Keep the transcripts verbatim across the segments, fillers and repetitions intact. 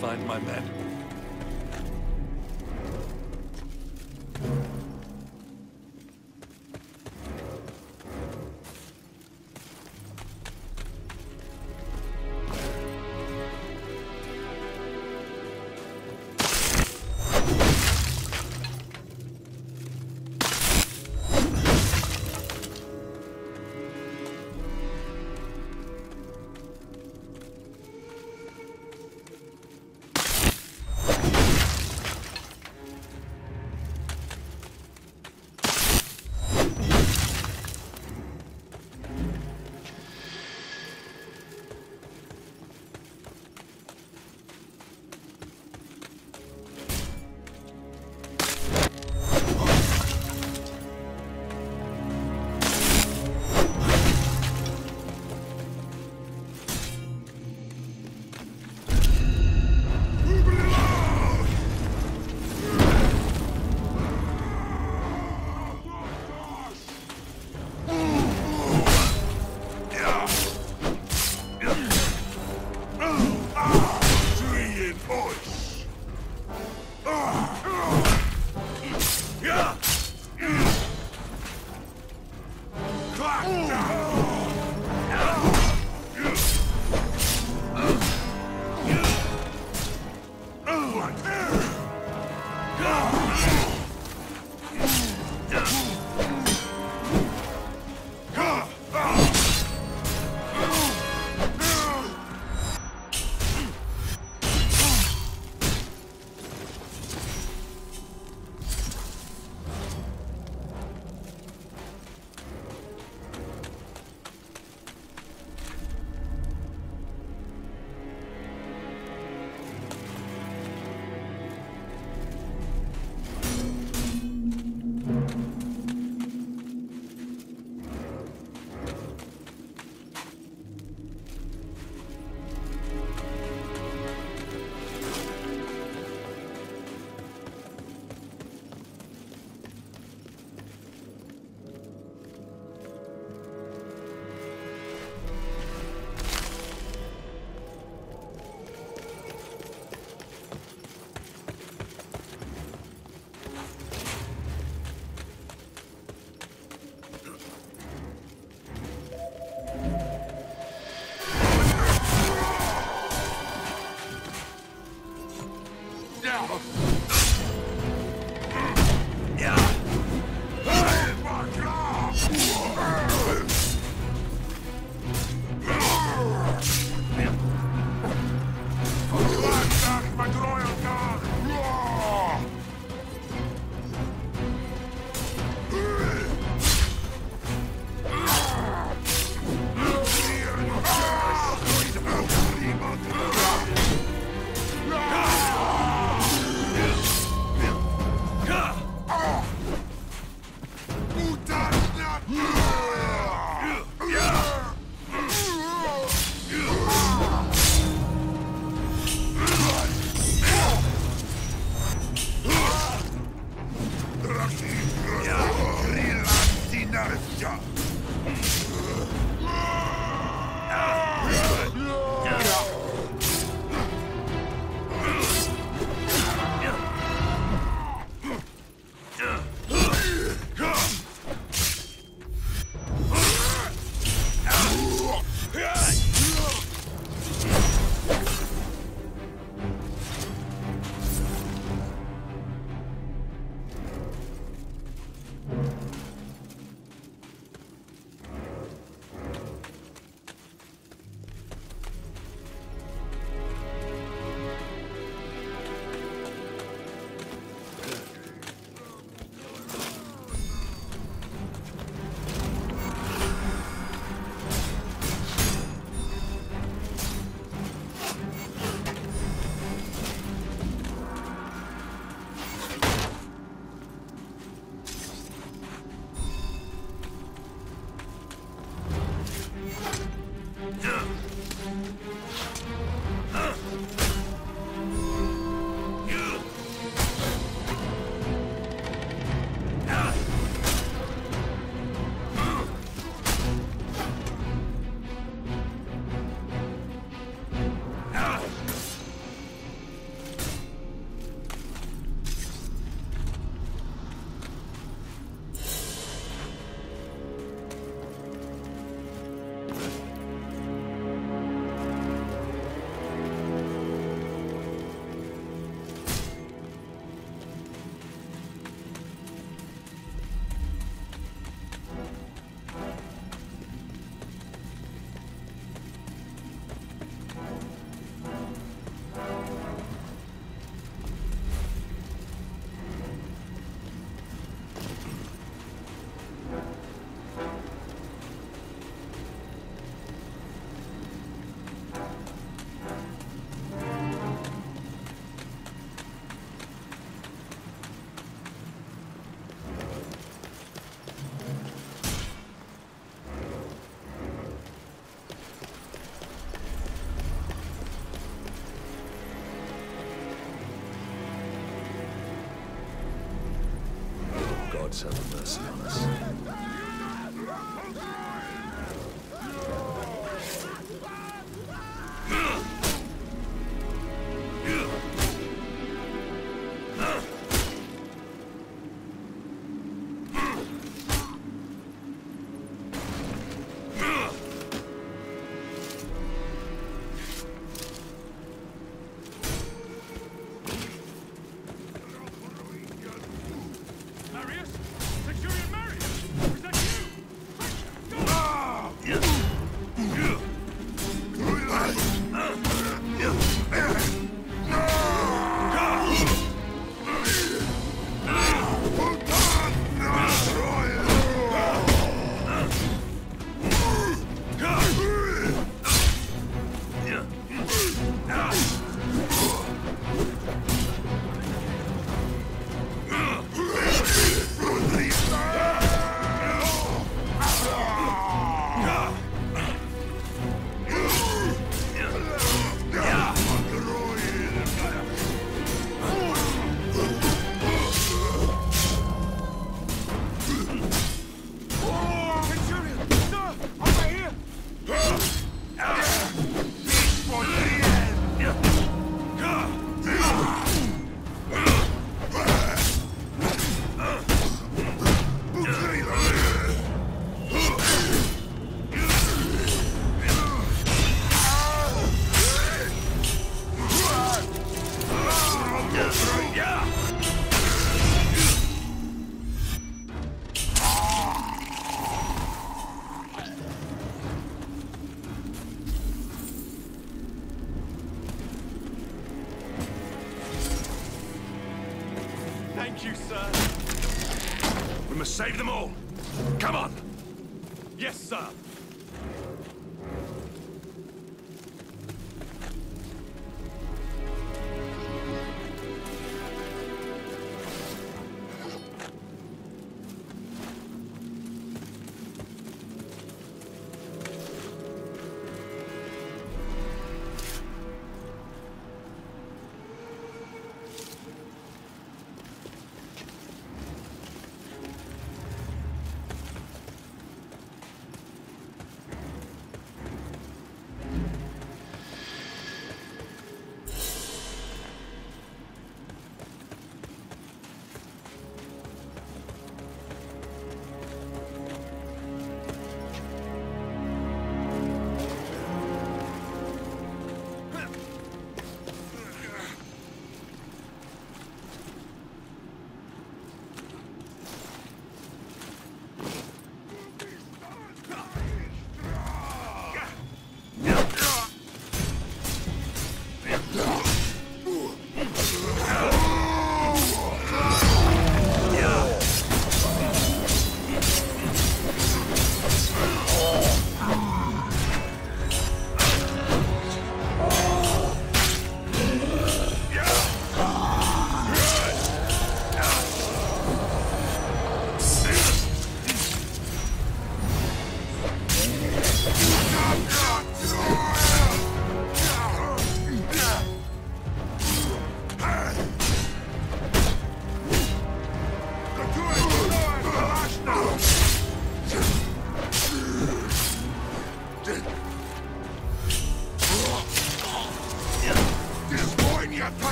find my men. Gods have mercy on us. Marius? Centurion Marius! Is that you? Thank you, sir. We must save them all. Come on! Yes, sir.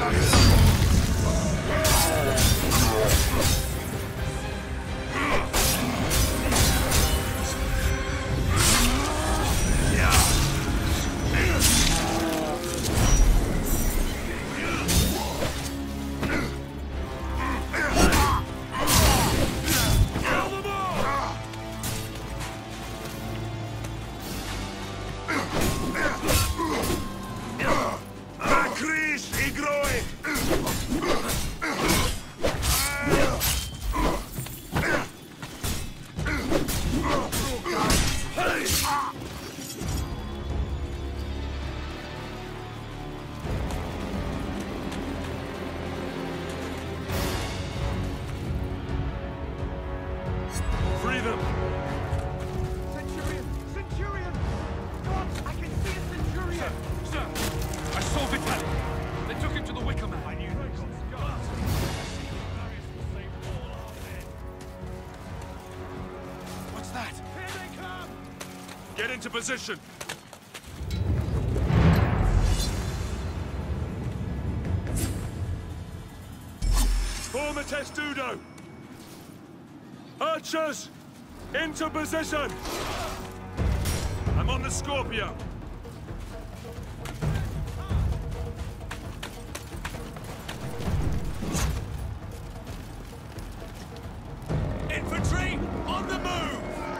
Get into position! Form a testudo! Archers! Into position! I'm on the Scorpio! Infantry! On the move!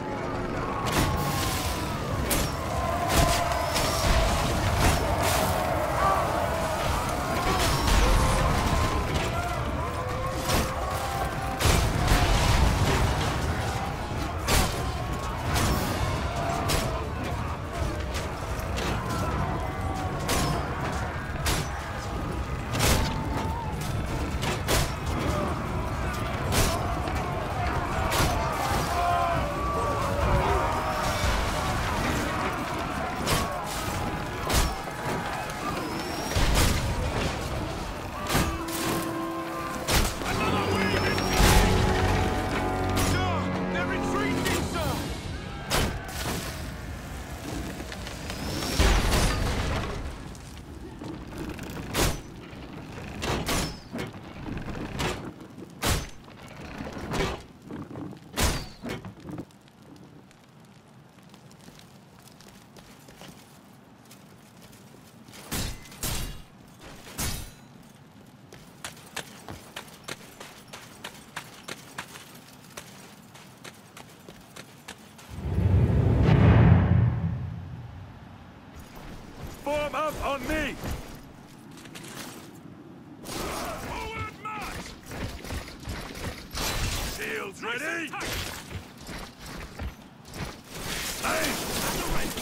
Form up on me! Forward march! Shields ready! Aim! At the ready!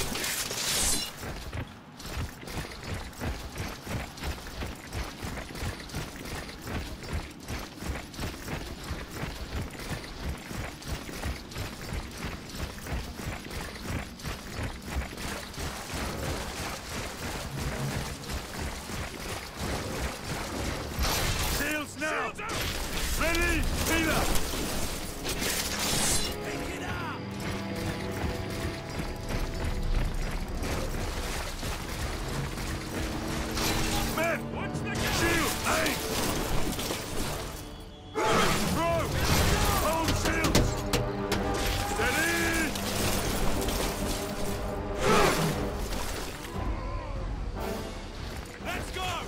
Now! Ready, Peter! Pick it up! Men! Watch the gun! Shield! Aim! Throw! Hold shields! Steady! Let's go!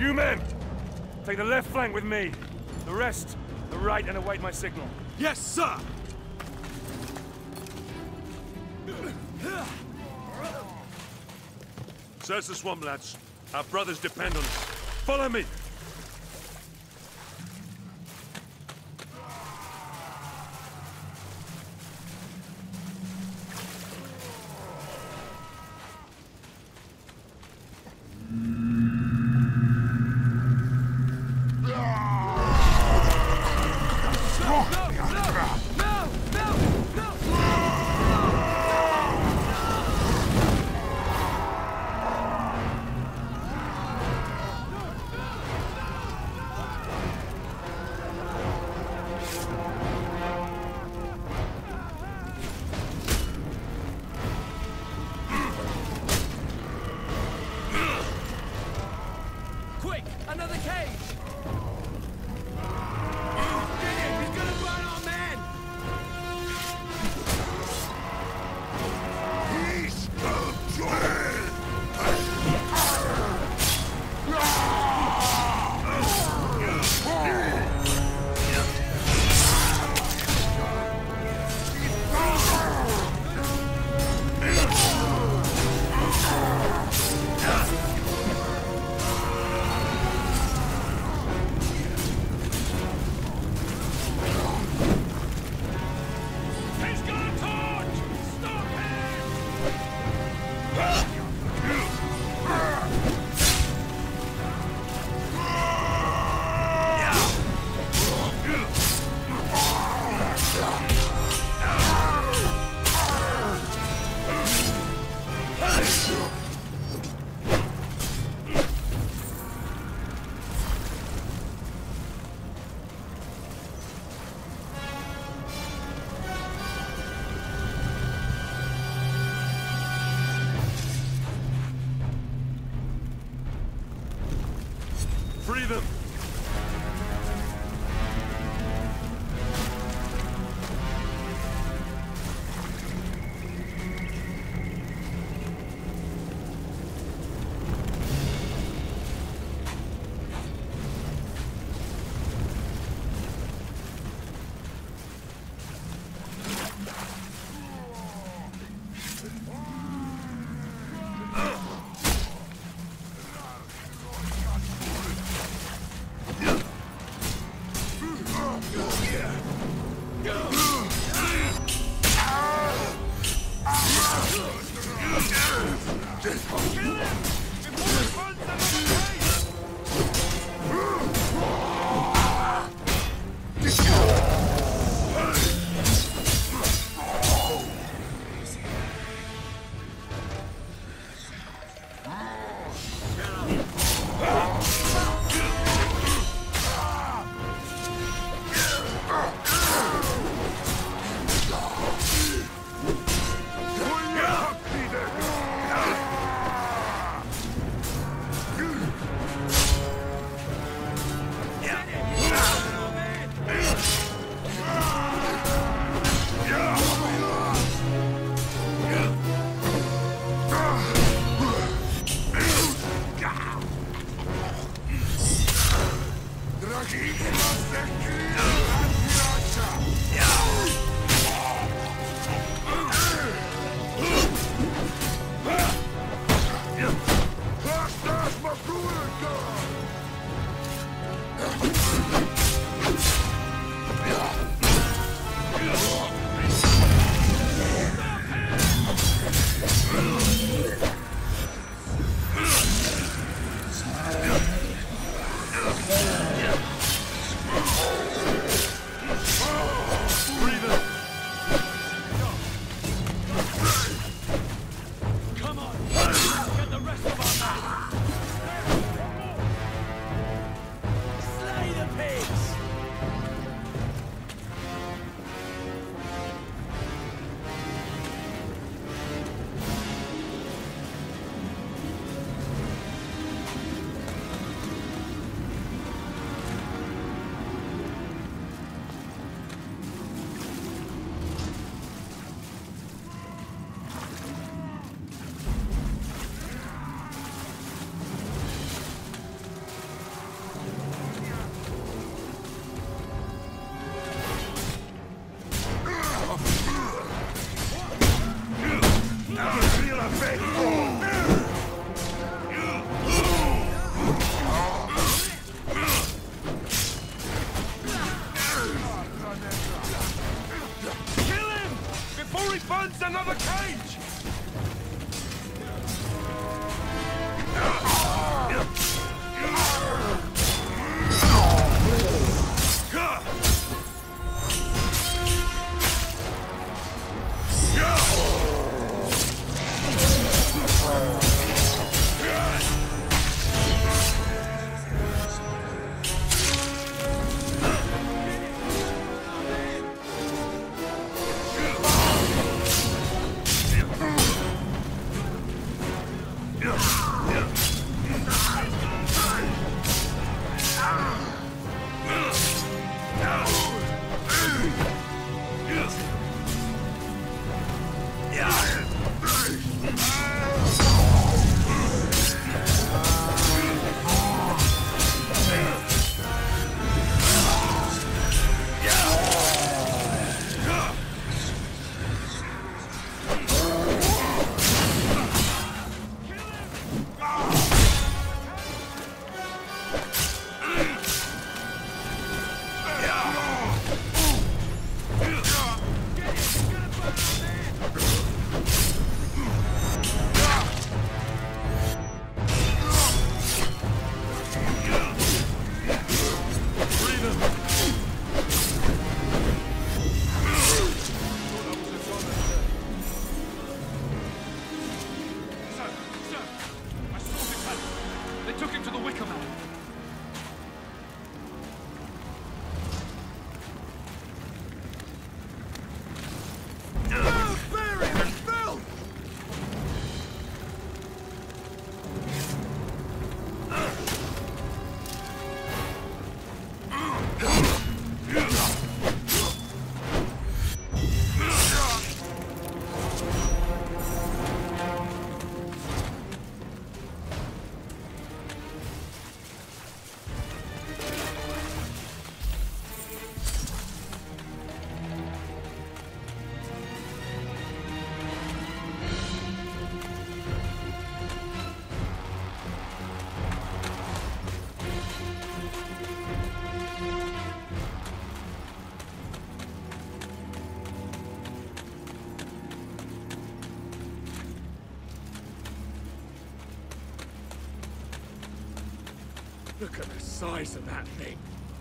You men! Take the left flank with me. The rest, the right, and await my signal. Yes, sir! Search the swamp, lads. Our brothers depend on us. Follow me! Another cage! Get him! He's gonna burn our men! He's a Free them! Breathe in. Look at the size of that thing.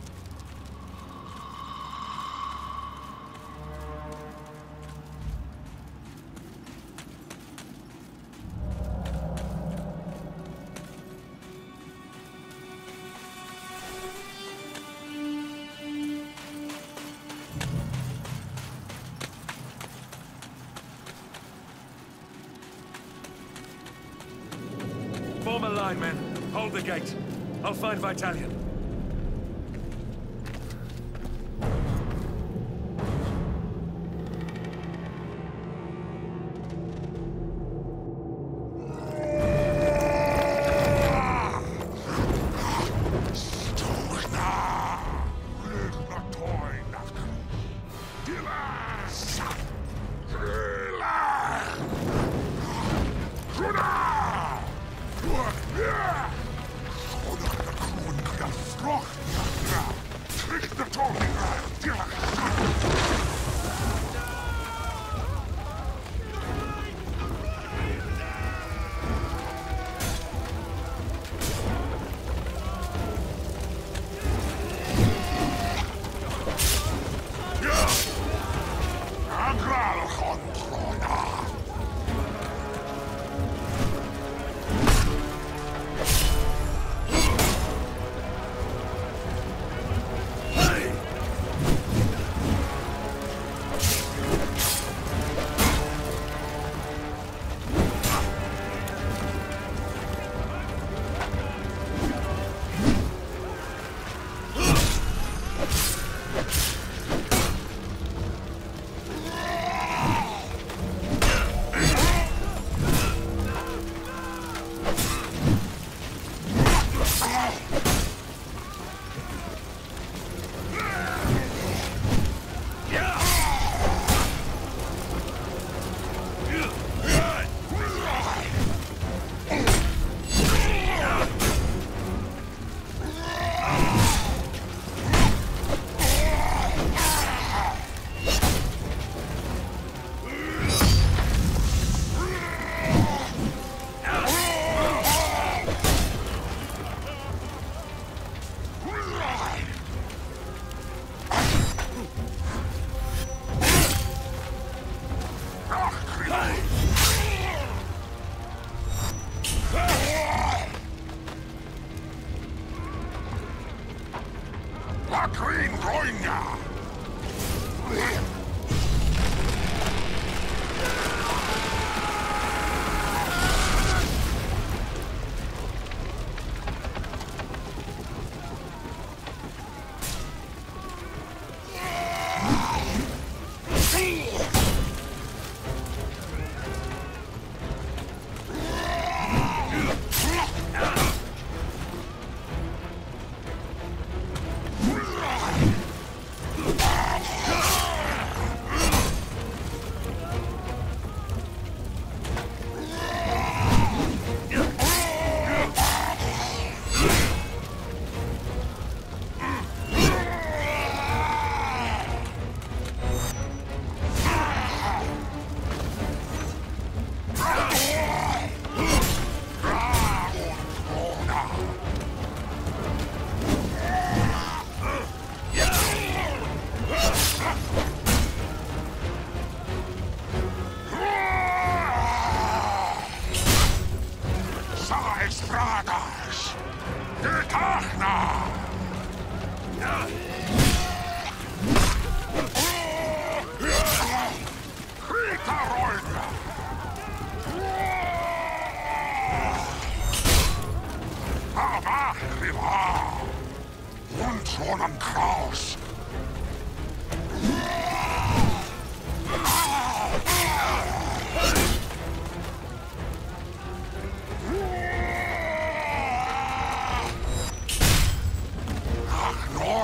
Form a line, men. Hold the gate. I'll find Vitalian.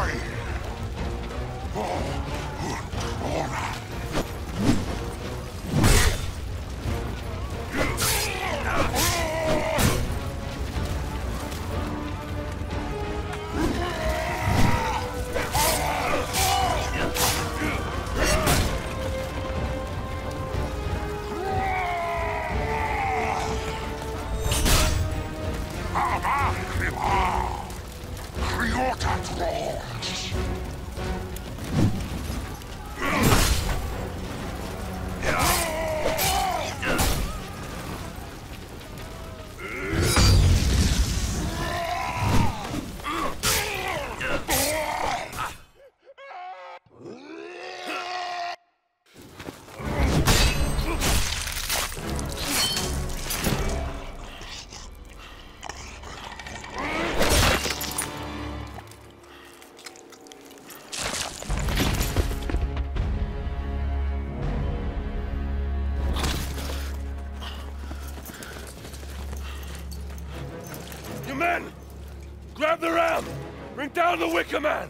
Men! Grab the ram! Bring down the Wicker Man!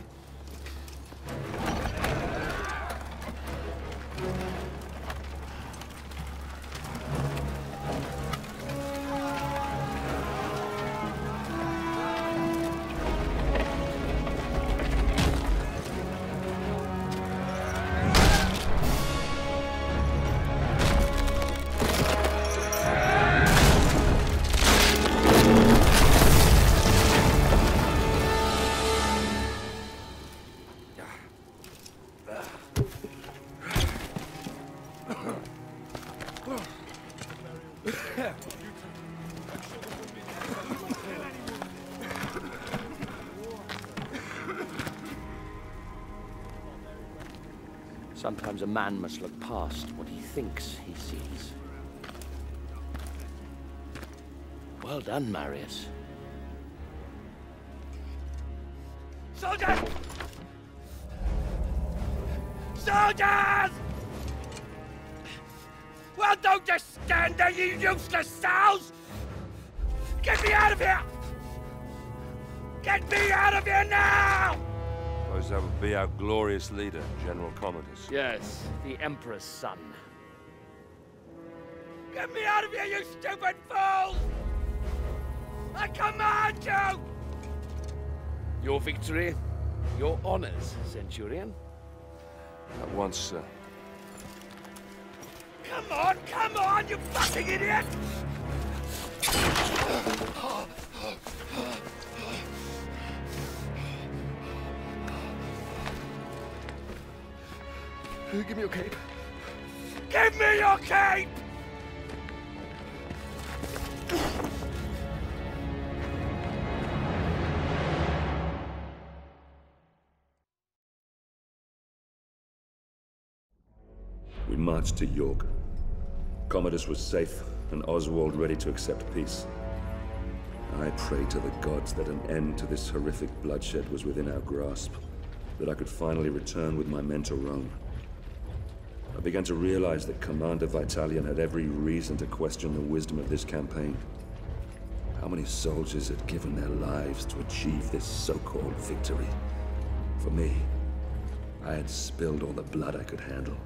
Sometimes a man must look past what he thinks he sees. Well done, Marius. Soldiers! Soldiers! Well, don't just stand there, you useless sows! Get me out of here! Get me out of here now! Suppose that would be our glorious leader, General Commodus. Yes, the Emperor's son. Get me out of here, you stupid fools! I command you! Your victory, your honors, Centurion. At once, sir. Come on, come on, you fucking idiot! Give me your cape. Give me your cape! We marched to York. Commodus was safe, and Oswald ready to accept peace. I prayed to the gods that an end to this horrific bloodshed was within our grasp, that I could finally return with my men to Rome. I began to realize that Commander Vitalian had every reason to question the wisdom of this campaign. How many soldiers had given their lives to achieve this so-called victory? For me, I had spilled all the blood I could handle.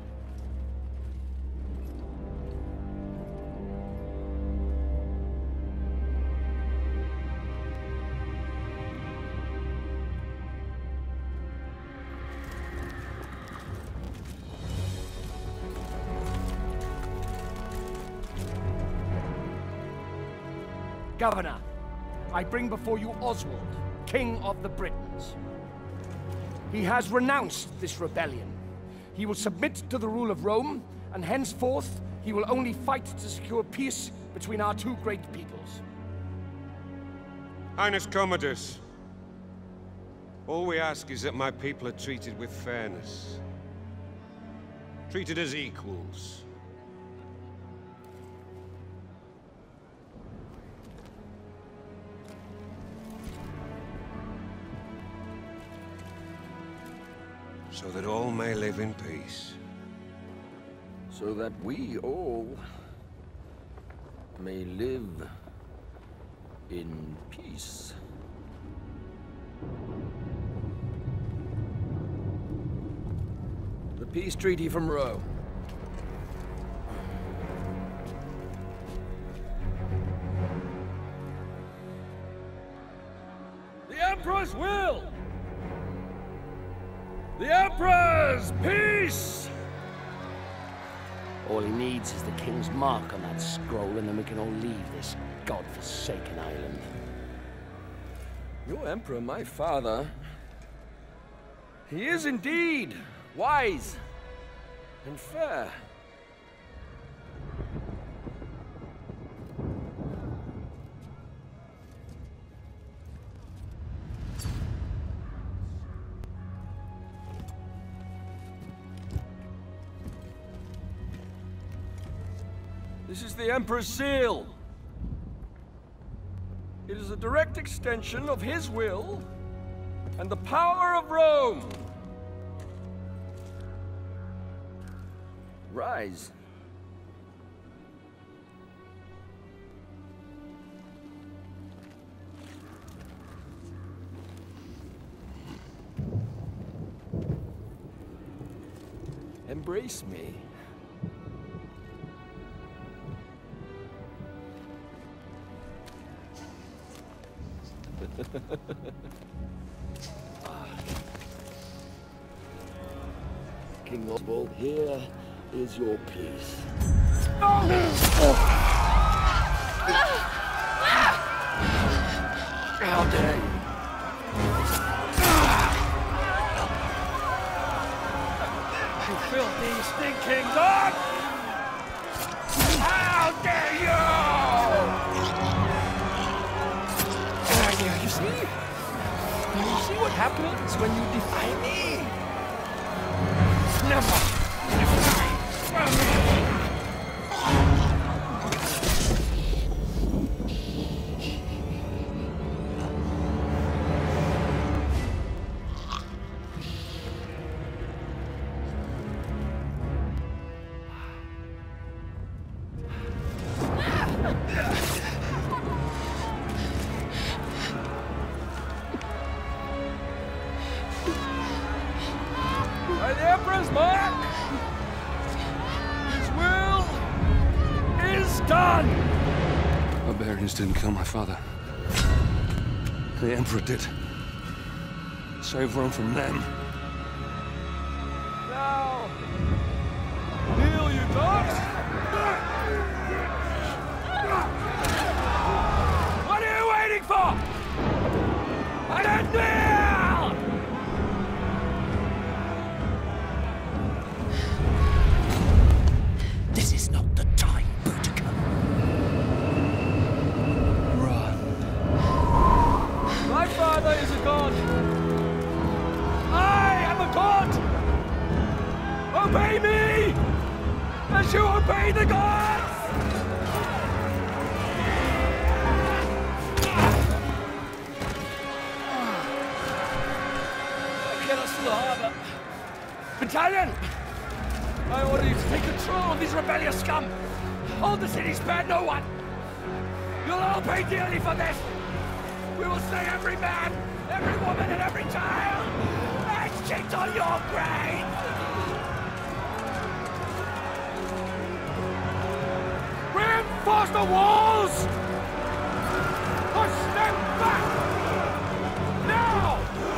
Governor, I bring before you Oswald, King of the Britons. He has renounced this rebellion. He will submit to the rule of Rome, and henceforth he will only fight to secure peace between our two great peoples. Highness Commodus, all we ask is that my people are treated with fairness. Treated as equals. So that all may live in peace. So that we all may live in peace. Peace treaty from Rome. The Emperor's will! The Emperor's peace! All he needs is the King's mark on that scroll, and then we can all leave this godforsaken island. Your Emperor, my father, he is indeed wise and fair. This is the Emperor's seal. It is a direct extension of his will and the power of Rome. Ryse. Embrace me. King Oswald, here is your peace. Oh! How dare you? You filthy, stinking dog! How dare you! You see? You see what happens when you defy me? Never! By the Emperor's mark, his will is done! Barbarians didn't kill my father. The Emperor did. Save Rome from them. Now, kneel, you dogs! What are you waiting for? I don't kneel! This is not the time, Boudica. Run. My father is a god. I am a god. Obey me, as you obey the gods. Get us to the harbor. Battalion! I order you to take control of these rebellious scum! Hold the city, spare no one! You'll all pay dearly for this! We will slay every man, every woman, and every child! And shit on your grave! Reinforce the walls! Push them back! Now!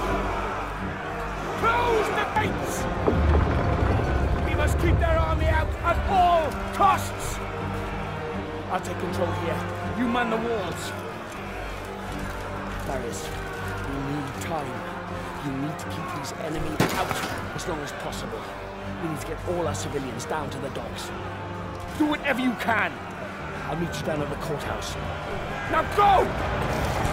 Close the gates! We must keep their army out at all costs! I'll take control here. You man the walls. Marius, we need time. You need to keep these enemies out as long as possible. We need to get all our civilians down to the docks. Do whatever you can. I'll meet you down at the courthouse. Now go!